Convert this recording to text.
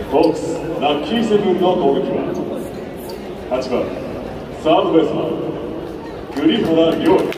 ホークスラッキーセブンの攻撃は8番サードベースマン栗原亮。